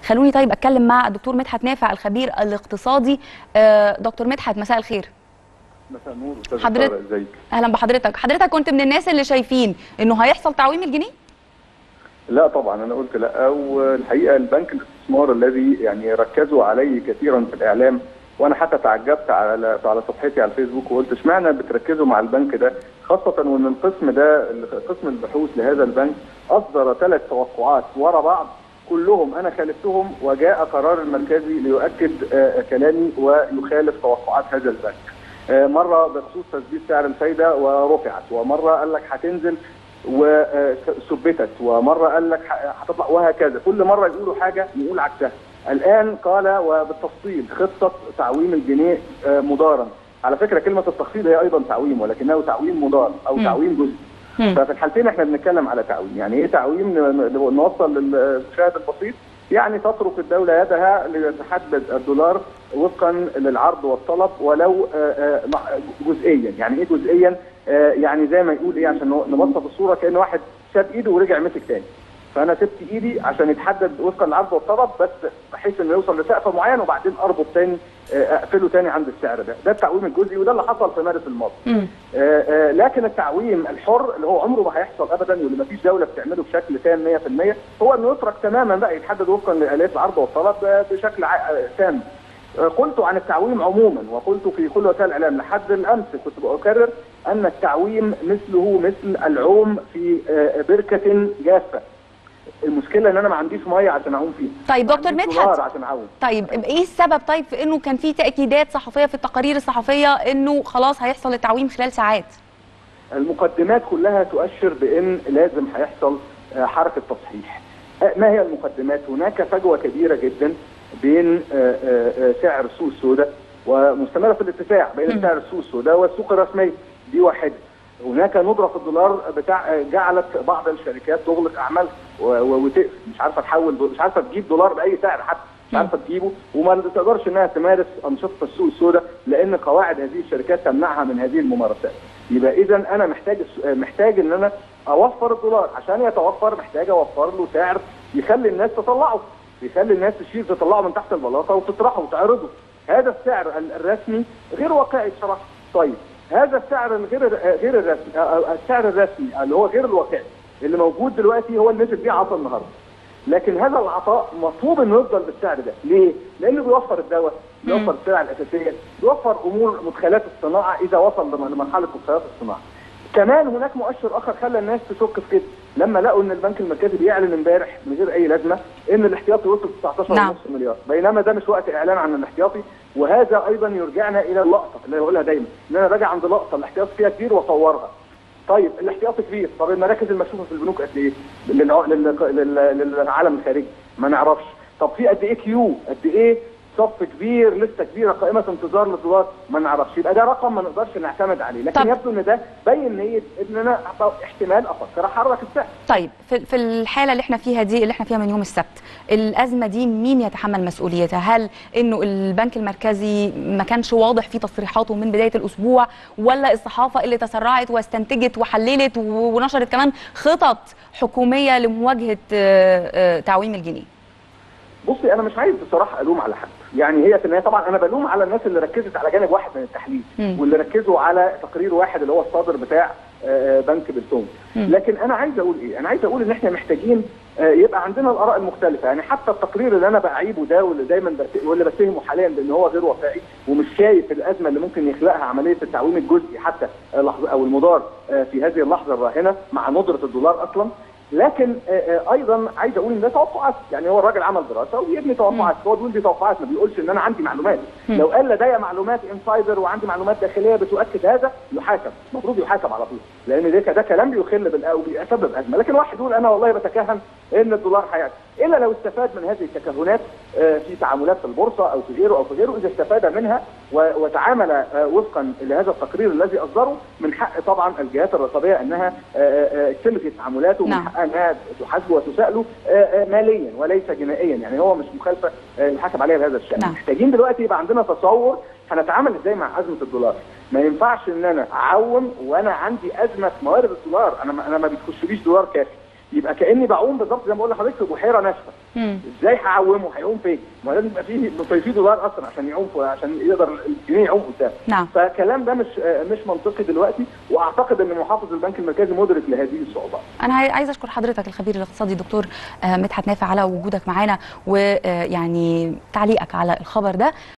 خلوني طيب اتكلم مع الدكتور مدحت نافع الخبير الاقتصادي. دكتور مدحت مساء الخير. مساء النور استاذ حضرتك. ازيك؟ اهلا بحضرتك. حضرتك كنت من الناس اللي شايفين انه هيحصل تعويم الجنيه؟ لا طبعا انا قلت لا، والحقيقه البنك الاستثمار الذي يعني ركزوا عليه كثيرا في الاعلام، وانا حتى تعجبت على صفحتي على الفيسبوك وقلت اشمعنى بتركزوا مع البنك ده، خاصه وان القسم ده قسم البحوث لهذا البنك اصدر 3 توقعات ورا بعض كلهم انا خالفتهم، وجاء قرار المركزي ليؤكد كلامي ويخالف توقعات هذا البنك. مره بخصوص تثبيت سعر الفايده ورفعت، ومره قال لك هتنزل وثبتت، ومره قال لك هتطلع، وهكذا كل مره يقولوا حاجه نقول عكسها. الان قال وبالتفصيل خطه تعويم الجنيه مدارا. على فكره كلمه التخفيض هي ايضا تعويم، ولكنه تعويم مدار او تعويم جزئي. ففي الحالتين احنا بنتكلم على تعويم. يعني ايه تعويم؟ نوصل للمشاهد البسيط، يعني تترك الدوله يدها لتحدد الدولار وفقا للعرض والطلب ولو جزئيا. يعني ايه جزئيا؟ يعني زي ما يقول ايه، عشان نبسط الصوره، كأن واحد ساب ايده ورجع مسك تاني. فانا سبت ايدي عشان يتحدد وفقا للعرض والطلب، بس بحيث انه يوصل لسقف معين وبعدين اربط تاني، اقفله تاني عند السعر ده. ده التعويم الجزئي، وده اللي حصل في مارس الماضي. لكن التعويم الحر اللي هو عمره ما هيحصل ابدا، واللي ما فيش دوله بتعمله بشكل تام 100%، هو انه يترك تماما بقى يتحدد وفقا لآليات العرض والطلب بشكل تام. قلت عن التعويم عموما، وقلت في كل وسائل الاعلام لحد الامس، كنت بكرر ان التعويم مثله مثل العوم في بركه جافه. المشكله ان انا ما عنديش ميه عشان اعوم فيها. طيب دكتور مدحت، عشان اعوم. طيب ايه السبب طيب في انه كان في تاكيدات صحفيه في التقارير الصحفيه انه خلاص هيحصل التعويم خلال ساعات؟ المقدمات كلها تؤشر بان لازم هيحصل حركه تصحيح. ما هي المقدمات؟ هناك فجوه كبيره جدا بين سعر السوق السوداء، ومستمره في الارتفاع بين سعر السوق السوداء والسوق الرسميه، دي واحده. هناك ندره في الدولار جعلت بعض الشركات تغلق اعمالها وتقفل، مش عارفه تحول، مش عارفه تجيب دولار باي سعر، حتى مش عارفه تجيبه، وما تقدرش انها تمارس انشطه السوق السوداء لان قواعد هذه الشركات تمنعها من هذه الممارسات. يبقى اذا انا محتاج ان انا اوفر الدولار، عشان يتوفر محتاج اوفر له سعر يخلي الناس تطلعه، يخلي الناس تطلعه من تحت البلاطه وتطرحه وتعرضه. هذا السعر الرسمي غير واقعي بصراحه. طيب هذا السعر غير الرسمي، السعر الرسمي اللي هو غير الواقعي اللي موجود دلوقتي هو اللي نزل بيه عطاء النهارده. لكن هذا العطاء مطلوب انه يفضل بالسعر ده، ليه؟ لانه بيوفر الدواء، بيوفر السلع الاساسيه، بيوفر امور مدخلات الصناعه اذا وصل لمرحله مدخلات الصناعه. كمان هناك مؤشر اخر خلى الناس تشك في كده، لما لقوا ان البنك المركزي بيعلن امبارح من غير اي لازمه ان الاحتياطي وصل 19.5 مليار، بينما ده مش وقت اعلان عن الاحتياطي. وهذا ايضا يرجعنا الى اللقطه اللي بقولها دايما، ان انا راجع عند لقطه الاحتياطي فيها كبير واطورها. طيب الاحتياطي كبير، طب المراكز المكشوفه في البنوك قد ايه؟ للعالم الخارجي ما نعرفش. طب في قد ايه كيو؟ قد ايه صف كبير، لسه كبيره، قائمه انتظار للدولار؟ ما نعرفش. يبقى ده رقم ما نقدرش نعتمد عليه، لكن يبدو ان ده بين نيه ان انا احتمال افكر احرك السعر. طيب في الحاله اللي احنا فيها دي، اللي احنا فيها من يوم السبت، الازمه دي مين يتحمل مسؤوليتها؟ هل انه البنك المركزي ما كانش واضح في تصريحاته من بدايه الاسبوع، ولا الصحافه اللي تسرعت واستنتجت وحللت ونشرت كمان خطط حكوميه لمواجهه تعويم الجنيه؟ بصي انا مش عايز بصراحه الوم على حد، يعني هي في النهايه طبعا انا بلوم على الناس اللي ركزت على جانب واحد من التحليل، واللي ركزوا على تقرير واحد اللي هو الصادر بتاع بنك بلتون. لكن انا عايز اقول ايه؟ انا عايز اقول ان احنا محتاجين يبقى عندنا الاراء المختلفه. يعني حتى التقرير اللي انا بعيبه ده واللي دايما واللي بتهمه حاليا بان هو غير واقعي ومش شايف الازمه اللي ممكن يخلقها عمليه التعويم الجزئي حتى او المدار في هذه اللحظه الراهنه مع ندره الدولار اصلا. لكن ايضا عايز اقول ان ده توقعات، يعني هو الراجل عمل دراسه ويبني توقعات، هو بيقول دي توقعات، ما بيقولش ان انا عندي معلومات. لو قال لدي معلومات انسايدر وعندي معلومات داخليه بتؤكد هذا يحاسب، المفروض يحاسب على طول، لان ده كلام بيخل وبيسبب ازمه. لكن واحد يقول انا والله بتكهن ان الدولار هيعلى، الا لو استفاد من هذه التكهنات في تعاملات في البورصه او في غيره او في غيره، اذا استفاد منها وتعامل وفقا لهذا التقرير الذي اصدره، من حق طبعا الجهات الرقابيه انها تتم في تعاملاته، ومن حقها انها تحاسبه وتساله ماليا وليس جنائيا، يعني هو مش مخالفه يحاسب عليها بهذا الشان. محتاجين دلوقتي يبقى عندنا تصور هنتعامل ازاي مع ازمه الدولار. ما ينفعش ان انا اعوم وانا عندي ازمه في موارد الدولار، انا ما بيخشليش دولار كافي. يبقى كاني بعوم بالظبط زي ما بقول لحضرتك في بحيره ناشفه. ازاي هعومه؟ هيعوم فين؟ ما لازم يبقى فيه دولار اصلا عشان يعوم، عشان يقدر الجنيه يعوم قدام. نعم. فالكلام ده مش منطقي دلوقتي، واعتقد ان محافظ البنك المركزي مدرك لهذه الصعوبات. انا عايز اشكر حضرتك الخبير الاقتصادي دكتور مدحت نافع على وجودك معانا ويعني تعليقك على الخبر ده.